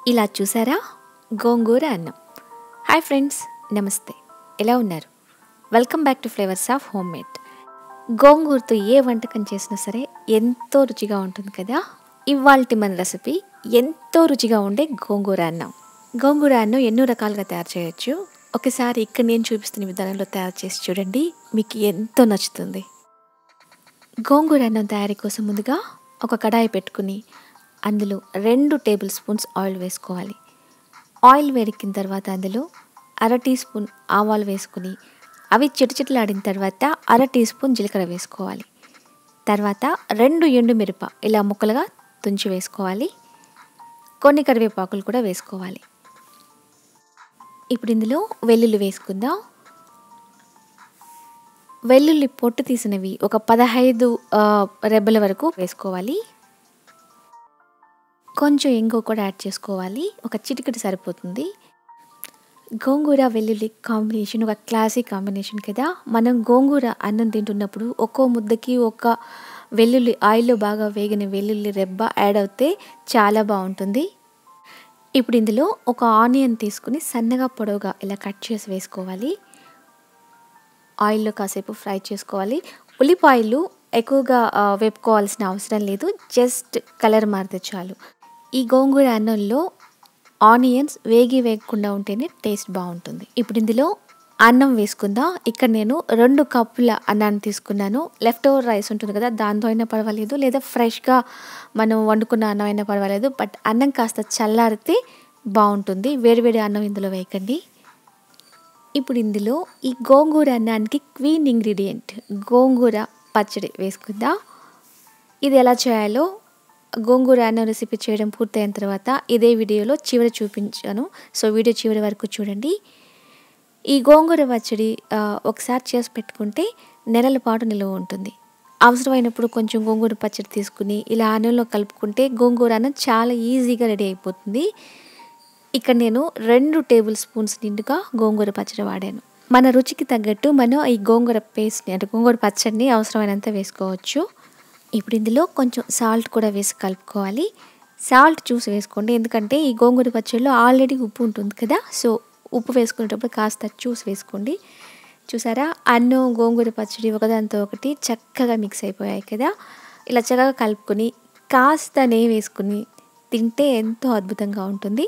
ఇలా చూసారా గోంగూర అన్నం. హాయ్ ఫ్రెండ్స్, నమస్తే. ఎలా ఉన్నారు? Welcome back to flavours of home made. గోంగూరతో ఏ వంటకం చేసినా సరే ఎంతో రుచిగా ఉంటుంది కదా. ఇవాల్టి మన రెసిపీ ఎంతో రుచిగా ఉండే గోంగూర అన్నం. గోంగూర అన్నం ఎన్నో రకాలుగా తయారు చేయొచ్చు. ఒకసారి ఇక్కడ నేను చూపిస్తున్న విధానంలో తయారు చేసి చూడండి, మీకు ఎంతో నచ్చుతుంది. గోంగూర అన్నం తయారీ కోసం ముందుగా ఒక కడాయి పెట్టుకుని అందులో 2 టేబుల్ స్పూన్స్ ఆయిల్ వేసుకోవాలి. ఆయిల్ వేడెక్కిన తర్వాత అందులో 1/2 టీ స్పూన్ ఆవాలు వేసుకుని అవి చిటచిటలాడిన తర్వాత 1/2 టీ స్పూన్ జీలకర్ర వేసుకోవాలి. తర్వాత 2 ఎండుమిరప ఇలా ముక్కలుగా తుంచి వేసుకోవాలి. కొన్ని కరివేపాకులు కూడా వేసుకోవాలి. ఇప్పుడు ఇందులో వెల్లుల్లి వేసుకుందాం. వెల్లుల్లి పొట్టు తీసినవి ఒక 15 రెబ్బల వరకు వేసుకోవాలి. కొంచెం ఇంగువ కూడా యాడ్ చేసుకోవాలి. ఒక చిటికెడు సరిపోతుంది. గోంగూర వెల్లుల్లి కాంబినేషన్ ఒక క్లాసిక్ కాంబినేషన్ కదా. మనం గోంగూర అన్నం తింటున్నప్పుడు ఒక్కో ముద్దకి ఒక వెల్లుల్లి, ఆయిల్లో బాగా వేగిన వెల్లుల్లి రెబ్బ యాడ్ అవుతే చాలా బాగుంటుంది. ఇప్పుడు ఇందులో ఒక ఆనియన్ తీసుకుని సన్నగా పొడవుగా ఇలా కట్ చేసి వేసుకోవాలి. ఆయిల్లో కాసేపు ఫ్రై చేసుకోవాలి. ఉల్లిపాయలు ఎక్కువగా వేపుకోవాల్సిన అవసరం లేదు, జస్ట్ కలర్ మారితే చాలు. ఈ గోంగూర అన్నంలో ఆనియన్స్ వేగకుండా ఉంటేనే టేస్ట్ బాగుంటుంది. ఇప్పుడు ఇందులో అన్నం వేసుకుందాం. ఇక్కడ నేను 2 కప్పుల అన్నాన్ని తీసుకున్నాను. లెఫ్ట్ ఓవర్ రైస్ ఉంటుంది కదా, దాంతో అయినా పర్వాలేదు, లేదా ఫ్రెష్గా మనం వండుకున్న అన్నం అయినా పర్వాలేదు. బట్ అన్నం కాస్త చల్లారితే బాగుంటుంది. వేడివేడి అన్నం ఇందులో వేయకండి. ఇప్పుడు ఇందులో ఈ గోంగూర అన్నానికి క్వీన్ ఇంగ్రీడియంట్ గోంగూర పచ్చడి వేసుకుందాం. ఇది ఎలా చేయాలో గోంగూర అన్నం రెసిపీ చేయడం పూర్తయిన తర్వాత ఇదే వీడియోలో చివరి చూపించాను. సో వీడియో చివరి వరకు చూడండి. ఈ గోంగూర పచ్చడి ఒకసారి చేసి పెట్టుకుంటే నెలల పాటు నిల్వ ఉంటుంది. అవసరమైనప్పుడు కొంచెం గోంగూర పచ్చడి తీసుకుని ఇలా అన్నంలో కలుపుకుంటే గోంగూర అన్నం చాలా ఈజీగా రెడీ అయిపోతుంది. ఇక్కడ నేను 2 టేబుల్ స్పూన్స్ నిండుగా గోంగూర పచ్చడి వాడాను. మన రుచికి తగ్గట్టు మనం ఈ గోంగూర పేస్ట్ని అంటే గోంగూర పచ్చడిని అవసరమైనంత వేసుకోవచ్చు. ఇప్పుడు ఇందులో కొంచెం సాల్ట్ కూడా వేసి కలుపుకోవాలి. సాల్ట్ చూసి వేసుకోండి, ఎందుకంటే ఈ గోంగూర పచ్చడిలో ఆల్రెడీ ఉప్పు ఉంటుంది కదా. సో ఉప్పు వేసుకునేటప్పుడు కాస్త చూసి వేసుకోండి. చూసారా, అన్నం గోంగూర పచ్చడి ఒకదాంతో ఒకటి చక్కగా మిక్స్ అయిపోయాయి కదా. ఇలా చక్కగా కలుపుకొని కాస్త నెయ్యి వేసుకుని తింటే ఎంతో అద్భుతంగా ఉంటుంది.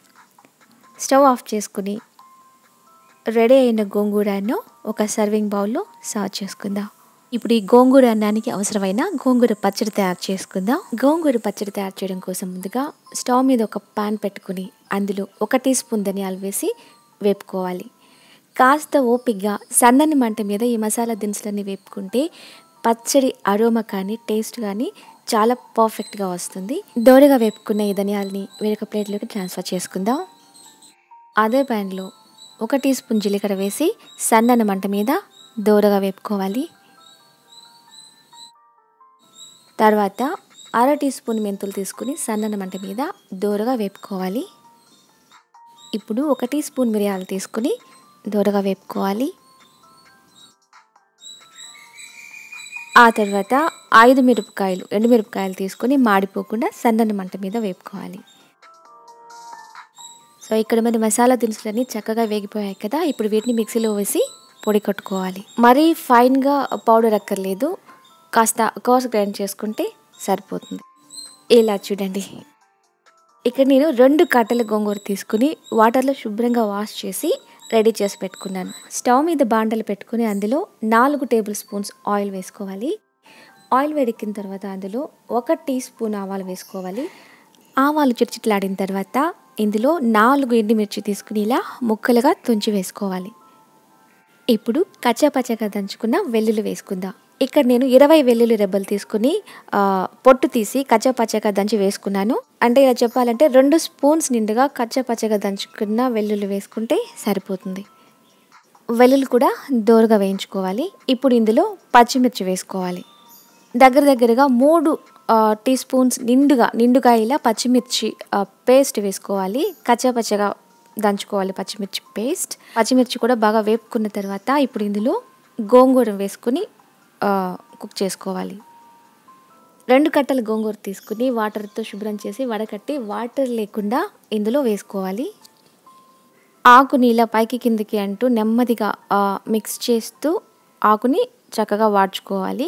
స్టవ్ ఆఫ్ చేసుకుని రెడీ అయిన గోంగూర అన్నం ఒక సర్వింగ్ బౌల్లో సర్వ్ చేసుకుందాం. ఇప్పుడు ఈ గోంగూర అన్నానికి అవసరమైన గోంగూర పచ్చడి తయారు చేసుకుందాం. గోంగూర పచ్చడి తయారు చేయడం కోసం ముందుగా స్టవ్ మీద ఒక పాన్ పెట్టుకుని అందులో 1 టీ స్పూన్ ధనియాలు వేసి వేపుకోవాలి. కాస్త ఓపికగా సన్నని మంట మీద ఈ మసాలా దినుసులన్నీ వేపుకుంటే పచ్చడి అరోమా కానీ టేస్ట్ కానీ చాలా పర్ఫెక్ట్గా వస్తుంది. దోరగా వేపుకున్న ఈ ధనియాలని వేరొక ప్లేట్లోకి ట్రాన్స్ఫర్ చేసుకుందాం. అదే ప్యాన్లో 1 టీ స్పూన్ జీలకర్ర వేసి సన్నని మంట మీద దోరగా వేపుకోవాలి. తర్వాత 1/2 టీ స్పూన్ మెంతులు తీసుకుని సన్నని మంట మీద దోరగా వేపుకోవాలి. ఇప్పుడు 1 టీ స్పూన్ మిరియాలు తీసుకుని దోరగా వేపుకోవాలి. ఆ తర్వాత 5 ఎండుమిరపకాయలు తీసుకుని మాడిపోకుండా సన్నని మంట మీద వేపుకోవాలి. సో ఇక్కడ మన మసాలా దినుసులన్నీ చక్కగా వేగిపోయాయి కదా. ఇప్పుడు వీటిని మిక్సీలో వేసి పొడి కట్టుకోవాలి. మరీ ఫైన్గా పౌడర్ అక్కర్లేదు, కాస్త కోర్స్ గ్రైండ్ చేసుకుంటే సరిపోతుంది. ఇలా చూడండి, ఇక్కడ నేను 2 కట్టల గోంగూర తీసుకుని వాటర్లో శుభ్రంగా వాష్ చేసి రెడీ చేసి పెట్టుకున్నాను. స్టవ్ మీద బాండలు పెట్టుకుని అందులో 4 టేబుల్ స్పూన్స్ ఆయిల్ వేసుకోవాలి. ఆయిల్ వేడెక్కిన తర్వాత అందులో 1 టీ స్పూన్ ఆవాలు వేసుకోవాలి. ఆవాలు చిటచిటలాడిన తర్వాత ఇందులో 4 ఎండుమిర్చి తీసుకుని ఇలా ముక్కలుగా తుంచి వేసుకోవాలి. ఇప్పుడు కచ్చాపచ్చాగా దంచుకున్న వెల్లుల్లి వేసుకుందాం. ఇక్కడ నేను 20 వెల్లుల్లి రెబ్బలు తీసుకుని పొట్టు తీసి కచ్చాపచ్చాగా దంచి వేసుకున్నాను. అంటే ఇలా చెప్పాలంటే 2 స్పూన్స్ నిండుగా కచ్చాపచ్చాగా దంచుకున్న వెల్లుల్లి వేసుకుంటే సరిపోతుంది. వెల్లుల్లి కూడా దోరగా వేయించుకోవాలి. ఇప్పుడు ఇందులో పచ్చిమిర్చి వేసుకోవాలి. దగ్గరగా 3 టీ స్పూన్స్ నిండుగా ఇలా పచ్చిమిర్చి పేస్ట్ వేసుకోవాలి. కచ్చాపచ్చాగా దంచుకోవాలి పచ్చిమిర్చి పేస్ట్. పచ్చిమిర్చి కూడా బాగా వేపుకున్న తర్వాత ఇప్పుడు ఇందులో గోంగూర వేసుకుని కుక్ చేసుకోవాలి. 2 కట్టలు గోంగూర తీసుకుని వాటర్‌తో శుభ్రం చేసి వడకట్టి వాటర్ లేకుండా ఇందులో వేసుకోవాలి. ఆకుని ఇలా పైకి కిందకి అంటూ నెమ్మదిగా మిక్స్ చేస్తూ ఆకుని చక్కగా వాడ్చుకోవాలి.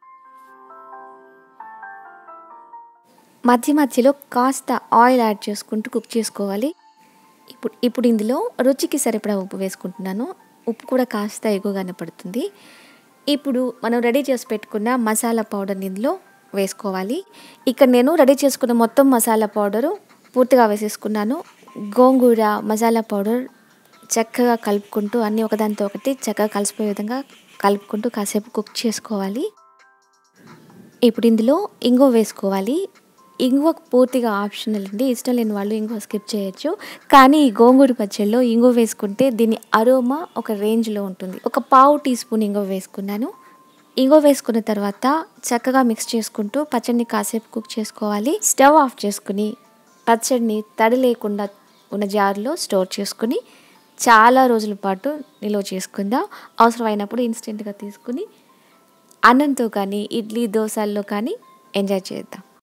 మధ్య మధ్యలో కాస్త ఆయిల్ యాడ్ చేసుకుంటూ కుక్ చేసుకోవాలి. ఇప్పుడు ఇందులో రుచికి సరిపడా ఉప్పు వేసుకుంటున్నాను. ఉప్పు కూడా కాస్త ఎక్కువగానే పడుతుంది. ఇప్పుడు మనం రెడీ చేసి పెట్టుకున్న మసాలా పౌడర్‌ని ఇందులో వేసుకోవాలి. ఇక్కడ నేను రెడీ చేసుకున్న మొత్తం మసాలా పౌడరు పూర్తిగా వేసేసుకున్నాను. గోంగూర మసాలా పౌడర్ చక్కగా కలుపుకుంటూ అన్నీ ఒకదానితో ఒకటి చక్కగా కలిసిపోయే విధంగా కలుపుకుంటూ కాసేపు కుక్ చేసుకోవాలి. ఇప్పుడు ఇందులో ఇంగువ వేసుకోవాలి. ఇంగువ పూర్తిగా ఆప్షనల్ అండి. ఇష్టం లేని వాళ్ళు ఇంగువ స్కిప్ చేయొచ్చు. కానీ ఈ గోంగూర పచ్చడిలో ఇంగువ వేసుకుంటే దీని అరోమా ఒక రేంజ్‌లో ఉంటుంది. ఒక పావు టీ స్పూన్ ఇంగువ వేసుకున్నాను. ఇంగువ వేసుకున్న తర్వాత చక్కగా మిక్స్ చేసుకుంటూ పచ్చడిని కాసేపు కుక్ చేసుకోవాలి. స్టవ్ ఆఫ్ చేసుకుని పచ్చడిని తడి లేకుండా ఉన్న జార్‌లో స్టోర్ చేసుకుని చాలా రోజుల పాటు నిల్వ చేసుకుందాం. అవసరమైనప్పుడు ఇన్‌స్టెంట్‌గా తీసుకుని అన్నంతో కానీ, ఇడ్లీ, దోసల్లో కానీ ఎంజాయ్ చేద్దాం.